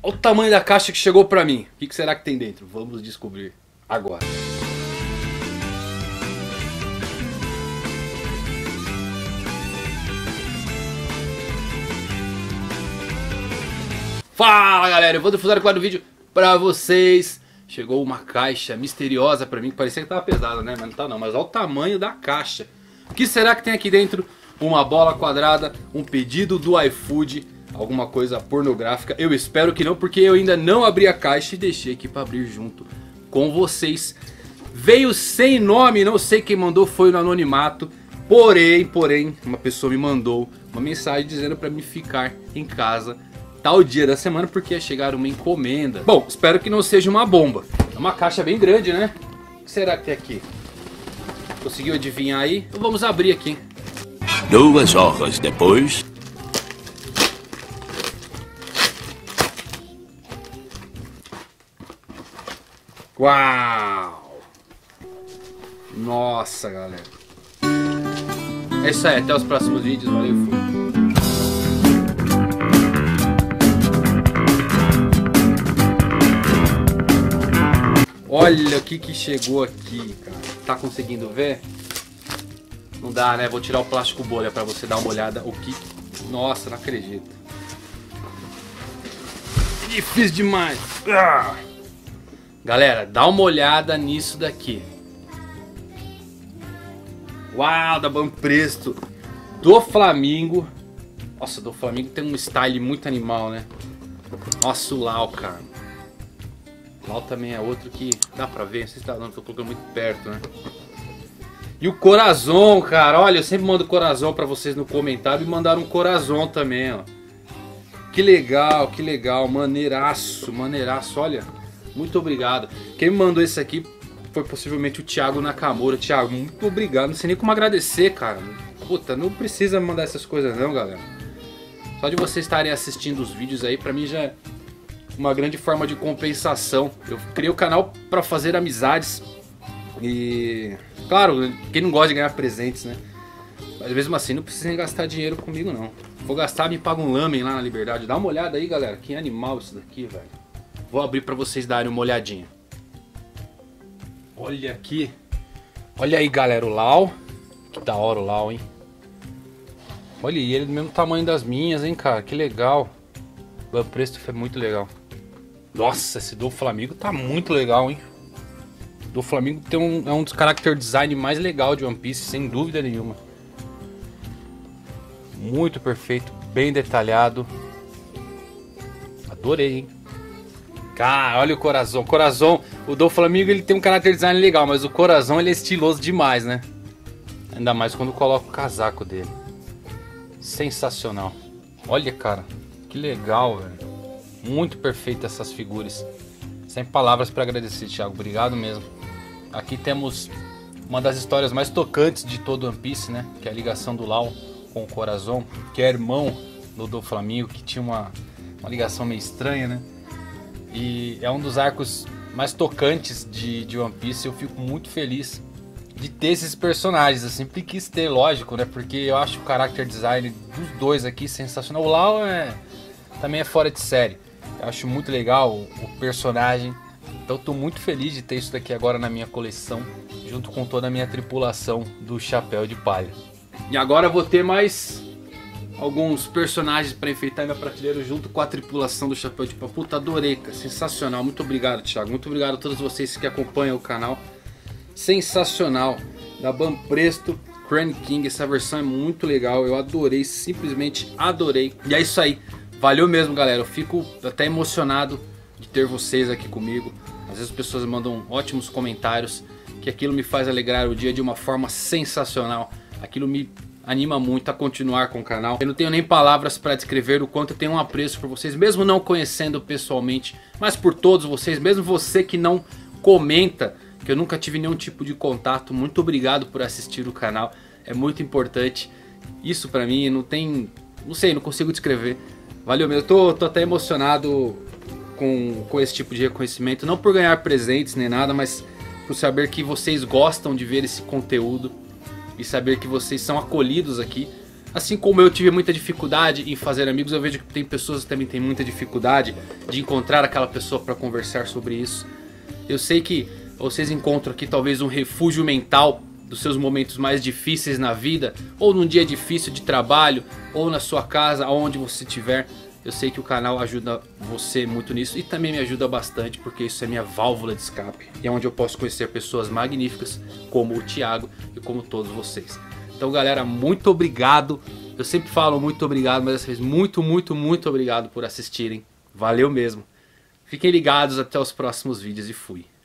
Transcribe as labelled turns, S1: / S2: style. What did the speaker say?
S1: Olha o tamanho da caixa que chegou pra mim. O que será que tem dentro? Vamos descobrir agora. Fala galera, eu vou difusar o vídeo pra vocês. Chegou uma caixa misteriosa pra mim, que parecia que tava pesada, né? Mas não tá não, mas olha o tamanho da caixa. O que será que tem aqui dentro? Uma bola quadrada, um pedido do iFood, alguma coisa pornográfica. Eu espero que não, porque eu ainda não abri a caixa e deixei aqui pra abrir junto com vocês. Veio sem nome, não sei quem mandou, foi no anonimato. Porém, uma pessoa me mandou uma mensagem dizendo pra mim ficar em casa tal dia da semana, porque ia chegar uma encomenda. Bom, espero que não seja uma bomba. É uma caixa bem grande, né? O que será que tem aqui? Conseguiu adivinhar aí? Então vamos abrir aqui.
S2: 2 horas depois.
S1: Uau! Nossa, galera. É isso aí, até os próximos vídeos. Valeu, fui. Olha o que chegou aqui, cara. Tá conseguindo ver? Não dá, né? Vou tirar o plástico bolha pra você dar uma olhada. O que... Nossa, não acredito. Difícil demais. Galera, dá uma olhada nisso daqui. Uau, da Banpresto. Do Flamingo. Nossa, do Flamingo tem um style muito animal, né? Nossa, o Lau, cara. Lau também é outro que dá pra ver, não sei se tá dando, tô colocando muito perto, né? E o Corazon, cara, olha, eu sempre mando Corazon pra vocês no comentário e mandaram um Corazon também, ó. Que legal, maneiraço, olha. Muito obrigado. Quem me mandou esse aqui foi possivelmente o Thiago Nakamura. Thiago, muito obrigado, não sei nem como agradecer, cara. Puta, não precisa me mandar essas coisas não, galera. Só de vocês estarem assistindo os vídeos aí, pra mim já é uma grande forma de compensação. Eu criei o canal pra fazer amizades. E claro, quem não gosta de ganhar presentes, né? Mas mesmo assim não precisa gastar dinheiro comigo não. Vou gastar, me paga um lamen lá na Liberdade. Dá uma olhada aí, galera. Que animal isso daqui, velho. Vou abrir pra vocês darem uma olhadinha. Olha aqui. Olha aí, galera, o Lau. Que da hora o Lau, hein? Olha, e ele do mesmo tamanho das minhas, hein, cara. Que legal. O Banpresto foi muito legal. Nossa, esse do Flamingo tá muito legal, hein? Do Flamingo tem é um dos character design mais legal de One Piece, sem dúvida nenhuma. Muito perfeito, bem detalhado. Adorei, hein? Cara, olha o Corazon. Corazon, o do Flamingo ele tem um character design legal, mas o Corazon ele é estiloso demais, né? Ainda mais quando coloca o casaco dele. Sensacional. Olha, cara, que legal, velho. Muito perfeito essas figuras. Sem palavras para agradecer, Thiago. Obrigado mesmo. Aqui temos uma das histórias mais tocantes de todo One Piece, né? Que é a ligação do Lau com o Corazon, que é irmão do Flamingo, que tinha uma ligação meio estranha, né? E é um dos arcos mais tocantes de One Piece. Eu fico muito feliz de ter esses personagens. Eu sempre quis ter, lógico, né? Porque eu acho o character design dos dois aqui sensacional. O Lau também é fora de série. Eu acho muito legal o personagem. Então tô muito feliz de ter isso daqui agora na minha coleção, junto com toda a minha tripulação do Chapéu de Palha. E agora eu vou ter mais alguns personagens para enfeitar minha prateleira junto com a tripulação do Chapéu de Palha. Puta, adorei, cara. Sensacional. Muito obrigado, Thiago. Muito obrigado a todos vocês que acompanham o canal. Sensacional. Da Banpresto Crane King. Essa versão é muito legal. Eu adorei, simplesmente adorei. E é isso aí. Valeu mesmo, galera. Eu fico até emocionado de ter vocês aqui comigo. Às vezes as pessoas mandam ótimos comentários, que aquilo me faz alegrar o dia de uma forma sensacional. Aquilo me anima muito a continuar com o canal. Eu não tenho nem palavras para descrever o quanto eu tenho um apreço por vocês, mesmo não conhecendo pessoalmente, mas por todos vocês, mesmo você que não comenta, que eu nunca tive nenhum tipo de contato. Muito obrigado por assistir o canal. É muito importante. Isso pra mim não tem... Não sei, não consigo descrever. Valeu mesmo. Eu tô até emocionado com esse tipo de reconhecimento. Não por ganhar presentes nem nada, mas por saber que vocês gostam de ver esse conteúdo. E saber que vocês são acolhidos aqui. Assim como eu tive muita dificuldade em fazer amigos, eu vejo que tem pessoas que também têm muita dificuldade de encontrar aquela pessoa para conversar sobre isso. Eu sei que vocês encontram aqui talvez um refúgio mental dos seus momentos mais difíceis na vida, ou num dia difícil de trabalho, ou na sua casa, aonde você estiver. Eu sei que o canal ajuda você muito nisso e também me ajuda bastante, porque isso é minha válvula de escape. E é onde eu posso conhecer pessoas magníficas como o Thiago e como todos vocês. Então galera, muito obrigado. Eu sempre falo muito obrigado, mas dessa vez muito obrigado por assistirem. Valeu mesmo. Fiquem ligados, até os próximos vídeos e fui.